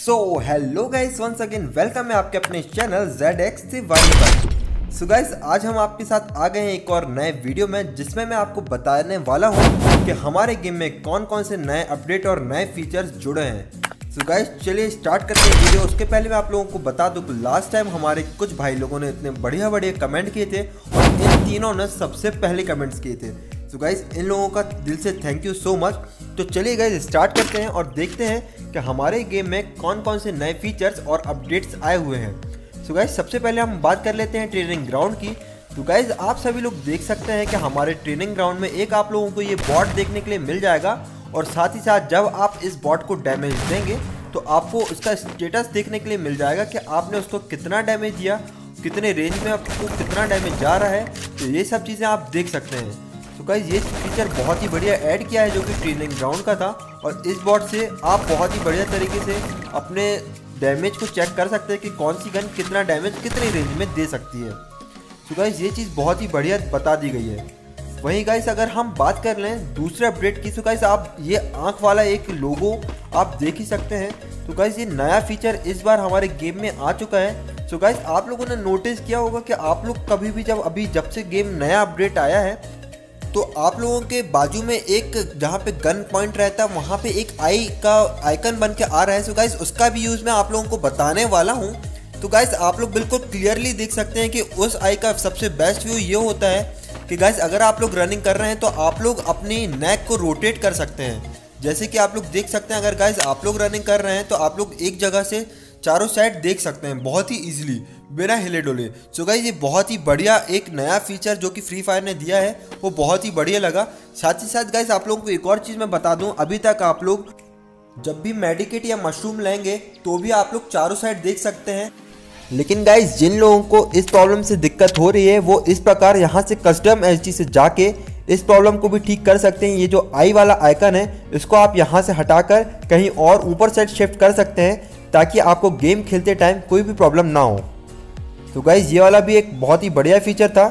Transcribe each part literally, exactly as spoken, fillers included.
सो hello guys, once again welcome है आपके अपने channel Z X C Y पर। सो गाइस, आज हम आपके साथ आ गए हैं एक और नए वीडियो में, जिसमें मैं आपको बताने वाला हूं कि हमारे गेम में कौन कौन से नए अपडेट और नए फीचर्स जुड़े हैं। सो गाइस, चलिए स्टार्ट करते हैं वीडियो। उसके पहले मैं आप लोगों को बता दूं कि लास्ट टाइम हमारे कुछ भाई लोगों ने इतने बढ़िया बढ़िया कमेंट किए थे और इन तीनों ने सबसे पहले कमेंट्स किए थे। सो गाइस, इन लोगों का दिल से थैंक यू सो मच। तो चलिए गाइस स्टार्ट करते हैं और देखते हैं कि हमारे गेम में कौन कौन से नए फीचर्स और अपडेट्स आए हुए हैं। सो गाइस, सबसे पहले हम बात कर लेते हैं ट्रेनिंग ग्राउंड की। तो गाइस, आप सभी लोग देख सकते हैं कि हमारे ट्रेनिंग ग्राउंड में एक आप लोगों को ये बॉट देखने के लिए मिल जाएगा, और साथ ही साथ जब आप इस बॉट को डैमेज देंगे तो आपको उसका स्टेटस देखने के लिए मिल जाएगा कि आपने उसको कितना डैमेज दिया, कितने रेंज में आपको कितना डैमेज जा रहा है। तो ये सब चीज़ें आप देख सकते हैं। तो गाइस, ये फीचर बहुत ही बढ़िया ऐड किया है जो कि ट्रेनिंग ग्राउंड का था, और इस बॉट से आप बहुत ही बढ़िया तरीके से अपने डैमेज को चेक कर सकते हैं कि कौन सी गन कितना डैमेज कितनी रेंज में दे सकती है। तो गाइस, ये चीज़ बहुत ही बढ़िया बता दी गई है। वहीं गाइस, अगर हम बात कर लें दूसरे अपडेट की, तो गाइस आप ये आँख वाला एक लोगो आप देख ही सकते हैं। तो गाइस, ये नया फीचर इस बार हमारे गेम में आ चुका है। तो गाइस, आप लोगों ने नोटिस किया होगा कि आप लोग कभी भी जब अभी जब से गेम नया अपडेट आया है तो आप लोगों के बाजू में एक जहाँ पे गन पॉइंट रहता है वहाँ पे एक आई का आइकन बन के आ रहा है। सो गाइस, उसका भी यूज़ मैं आप लोगों को बताने वाला हूँ। तो गाइस, आप लोग बिल्कुल क्लियरली देख सकते हैं कि उस आई का सबसे बेस्ट व्यू ये होता है कि गाइस, अगर आप लोग रनिंग कर रहे हैं तो आप लोग अपनी नेक को रोटेट कर सकते हैं। जैसे कि आप लोग देख सकते हैं, अगर गाइस आप लोग रनिंग कर रहे हैं तो आप लोग एक जगह से चारों साइड देख सकते हैं बहुत ही इजीली, बिना हिले डोले। सो गाइस, ये बहुत ही बढ़िया एक नया फीचर जो कि फ्री फायर ने दिया है, वो बहुत ही बढ़िया लगा। साथ ही साथ गाइस, आप लोगों को एक और चीज़ मैं बता दूं, अभी तक आप लोग जब भी मेडिकेट या मशरूम लेंगे तो भी आप लोग चारों साइड देख सकते हैं। लेकिन गाइस, जिन लोगों को इस प्रॉब्लम से दिक्कत हो रही है वो इस प्रकार यहाँ से कस्टम एच डी से जाके इस प्रॉब्लम को भी ठीक कर सकते हैं। ये जो आई वाला आइकन है इसको आप यहाँ से हटाकर कहीं और ऊपर साइड शिफ्ट कर सकते हैं, ताकि आपको गेम खेलते टाइम कोई भी प्रॉब्लम ना हो। तो गाइस, ये वाला भी एक बहुत ही बढ़िया फीचर था।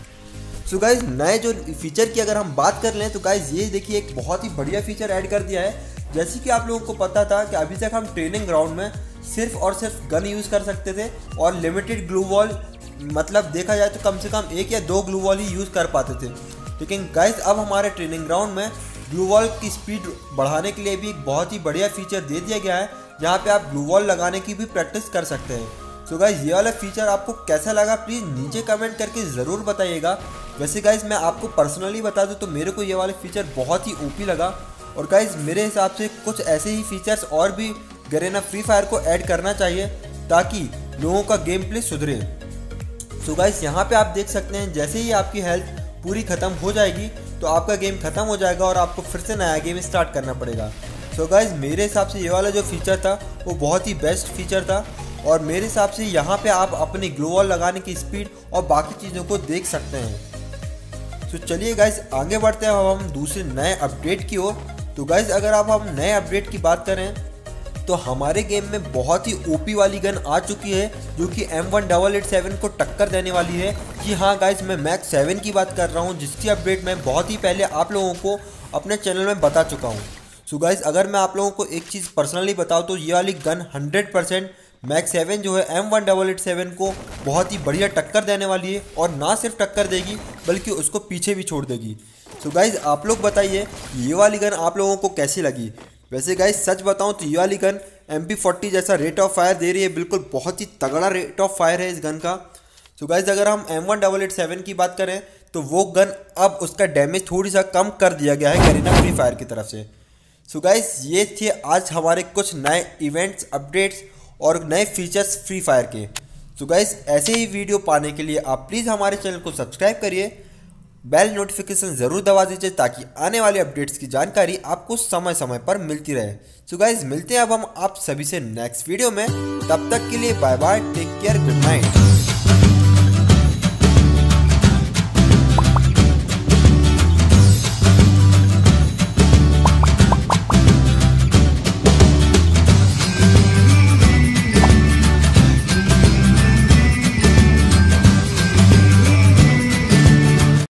सो गाइस, नए जो फीचर की अगर हम बात कर लें तो गाइस, ये देखिए एक बहुत ही बढ़िया फीचर ऐड कर दिया है। जैसे कि आप लोगों को पता था कि अभी तक हम ट्रेनिंग ग्राउंड में सिर्फ और सिर्फ गन यूज़ कर सकते थे और लिमिटेड ग्लू वॉल, मतलब देखा जाए तो कम से कम एक या दो ग्लू वॉल ही यूज़ कर पाते थे। लेकिन गाइस, अब हमारे ट्रेनिंग ग्राउंड में ग्लू वॉल की स्पीड बढ़ाने के लिए भी एक बहुत ही बढ़िया फीचर दे दिया गया है, जहाँ पे आप ग्लू वॉल लगाने की भी प्रैक्टिस कर सकते हैं। सो गाइस, ये वाला फीचर आपको कैसा लगा प्लीज़ नीचे कमेंट करके ज़रूर बताइएगा। वैसे गाइस, मैं आपको पर्सनली बता दूं तो मेरे को ये वाला फीचर बहुत ही ओपी लगा, और गाइस मेरे हिसाब से कुछ ऐसे ही फीचर्स और भी गरेना फ्री फायर को ऐड करना चाहिए ताकि लोगों का गेम प्ले सुधरे। सो गाइस, यहाँ पे आप देख सकते हैं जैसे ही आपकी हेल्थ पूरी ख़त्म हो जाएगी तो आपका गेम ख़त्म हो जाएगा और आपको फिर से नया गेम स्टार्ट करना पड़ेगा। सो गाइस, मेरे हिसाब से ये वाला जो फीचर था वो बहुत ही बेस्ट फीचर था, और मेरे हिसाब से यहाँ पे आप अपनी ग्लू वॉल लगाने की स्पीड और बाकी चीज़ों को देख सकते हैं। तो चलिए गाइस, आगे बढ़ते हैं अब हम दूसरे नए अपडेट की ओर। तो गाइस, अगर आप हम नए अपडेट की बात करें तो हमारे गेम में बहुत ही ओपी वाली गन आ चुकी है जो कि M one double eight seven को टक्कर देने वाली है। जी हाँ गाइस, मैं मैक्स सेवन की बात कर रहा हूँ, जिसकी अपडेट मैं बहुत ही पहले आप लोगों को अपने चैनल में बता चुका हूँ। सो गाइस, अगर मैं आप लोगों को एक चीज़ पर्सनली बताऊँ तो ये वाली gun hundred percent max seven जो है M one double eight seven को बहुत ही बढ़िया टक्कर देने वाली है, और ना सिर्फ टक्कर देगी बल्कि उसको पीछे भी छोड़ देगी। सो गाइस, आप लोग बताइए ये वाली गन आप लोगों को कैसी लगी। वैसे गाइस, सच बताऊं तो ये वाली गन एम पी फोर्टी जैसा रेट ऑफ फायर दे रही है, बिल्कुल बहुत ही तगड़ा रेट ऑफ फायर है इस गन का। सो गाइस, अगर हम M one double eight seven की बात करें तो वो गन अब उसका डैमेज थोड़ी सा कम कर दिया गया है गरीना फ्री फायर की तरफ से। सो गाइस, ये थे आज हमारे कुछ नए इवेंट्स, अपडेट्स और नए फीचर्स फ्री फायर के। सो गाइस, ऐसे ही वीडियो पाने के लिए आप प्लीज़ हमारे चैनल को सब्सक्राइब करिए, बेल नोटिफिकेशन ज़रूर दबा दीजिए ताकि आने वाले अपडेट्स की जानकारी आपको समय समय पर मिलती रहे। सो गाइस, मिलते हैं अब हम आप सभी से नेक्स्ट वीडियो में। तब तक के लिए bye bye, take care, good night.